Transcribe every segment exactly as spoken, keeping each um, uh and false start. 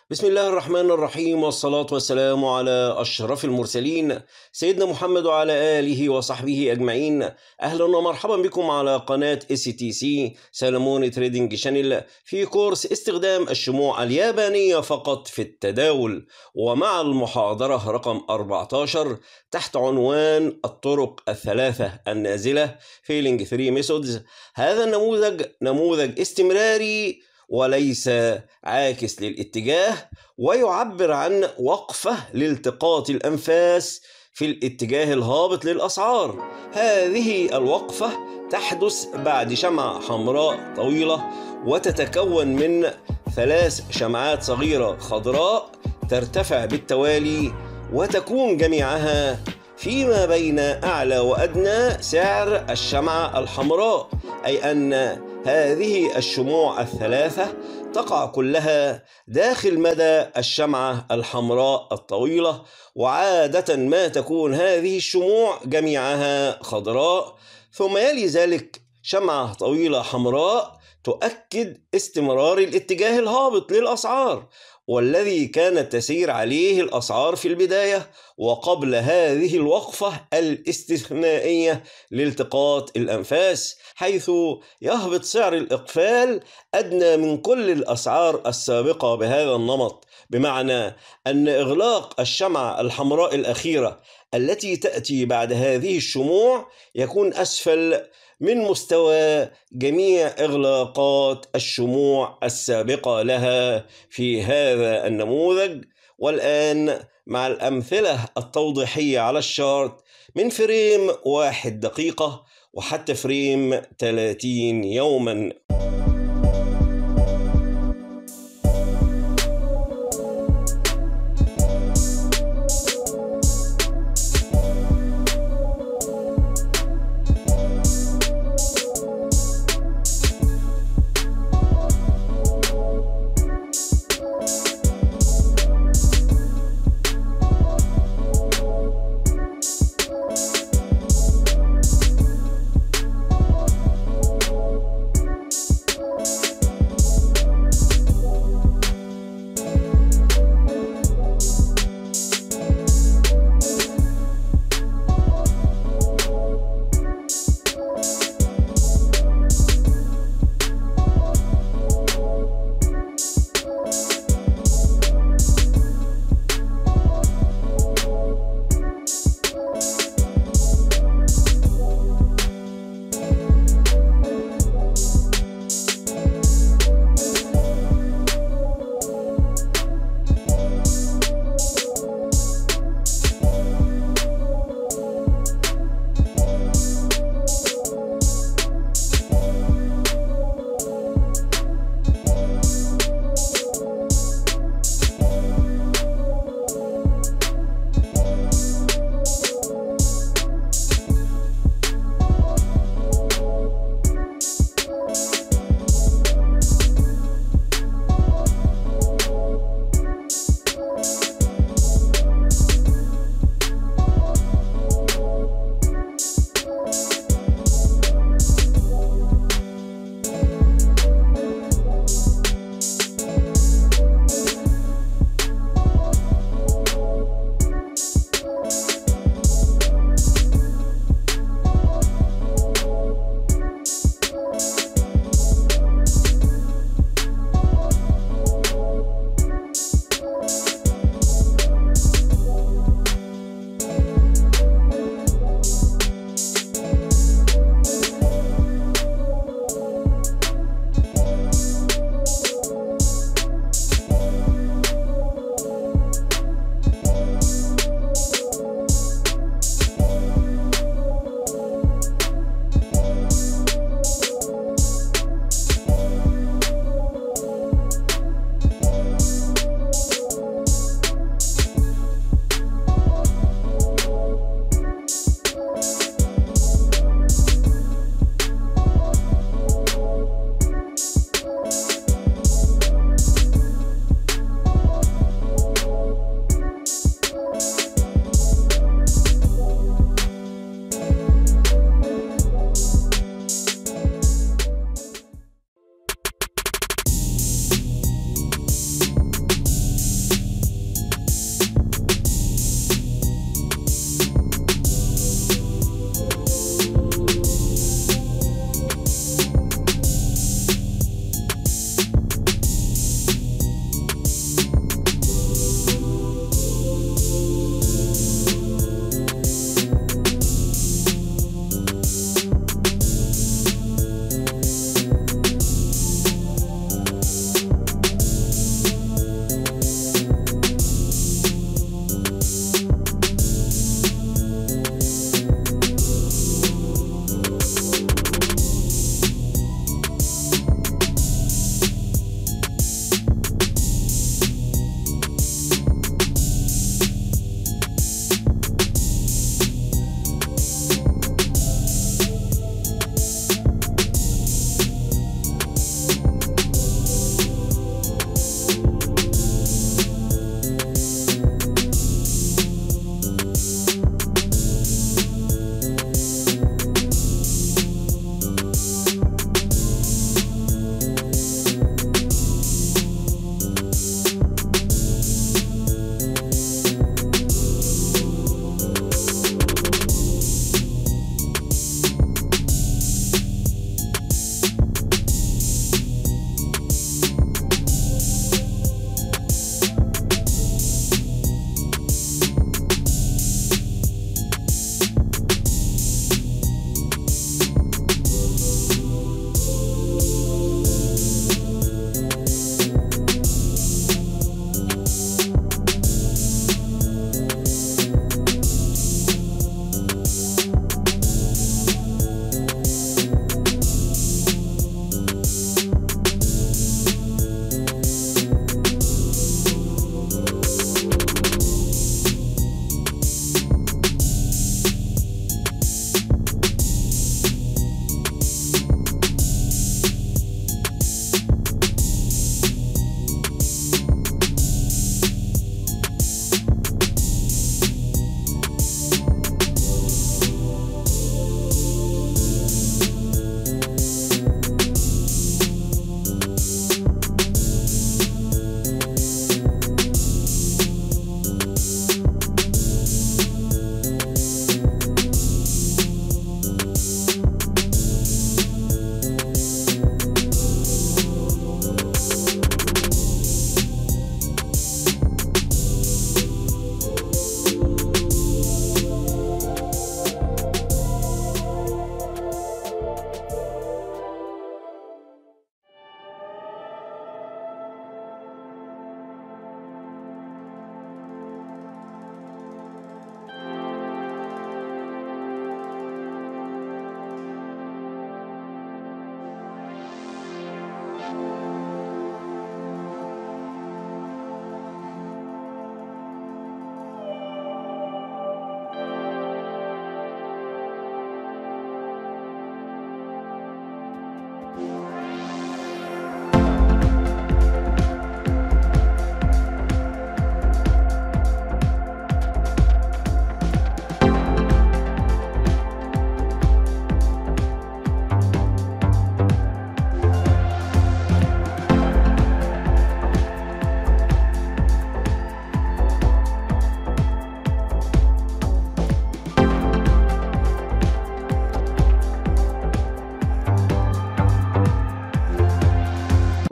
بسم الله الرحمن الرحيم، والصلاة والسلام على أشرف المرسلين سيدنا محمد وعلى آله وصحبه أجمعين. أهلا ومرحبا بكم على قناة اس تي سي سالمون تريدنج شانل في كورس استخدام الشموع اليابانية فقط في التداول، ومع المحاضرة رقم أربعة عشر تحت عنوان الطرق الثلاثة النازلة Failing three Methods. هذا النموذج نموذج استمراري وليس عاكس للاتجاه، ويعبر عن وقفة لالتقاط الأنفاس في الاتجاه الهابط للأسعار. هذه الوقفة تحدث بعد شمعة حمراء طويلة وتتكون من ثلاث شمعات صغيرة خضراء ترتفع بالتوالي، وتكون جميعها فيما بين أعلى وأدنى سعر الشمعة الحمراء، أي أن هذه الشموع الثلاثة تقع كلها داخل مدى الشمعة الحمراء الطويلة، وعادة ما تكون هذه الشموع جميعها خضراء، ثم يلي ذلك شمعة طويلة حمراء تؤكد استمرار الاتجاه الهابط للأسعار، والذي كانت تسير عليه الأسعار في البداية وقبل هذه الوقفة الاستثنائية لالتقاط الأنفاس، حيث يهبط سعر الإقفال أدنى من كل الأسعار السابقة بهذا النمط، بمعنى أن إغلاق الشمعة الحمراء الأخيرة التي تأتي بعد هذه الشموع يكون أسفل من مستوى جميع إغلاقات الشموع السابقة لها في هذا النموذج. والآن مع الأمثلة التوضيحية على الشارت من فريم واحد دقيقة وحتى فريم ثلاثين يوما.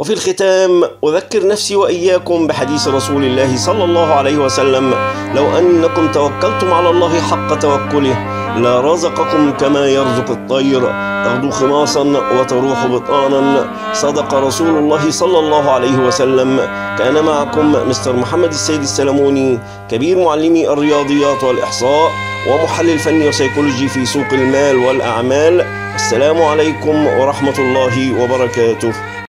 وفي الختام أذكر نفسي وإياكم بحديث رسول الله صلى الله عليه وسلم: لو أنكم توكلتم على الله حق توكله لرزقكم كما يرزق الطير تغدو خماصا وتروح بطانا. صدق رسول الله صلى الله عليه وسلم. كان معكم مستر محمد السيد السلموني، كبير معلمي الرياضيات والإحصاء ومحلل فني وسيكولوجي في سوق المال والأعمال. السلام عليكم ورحمة الله وبركاته.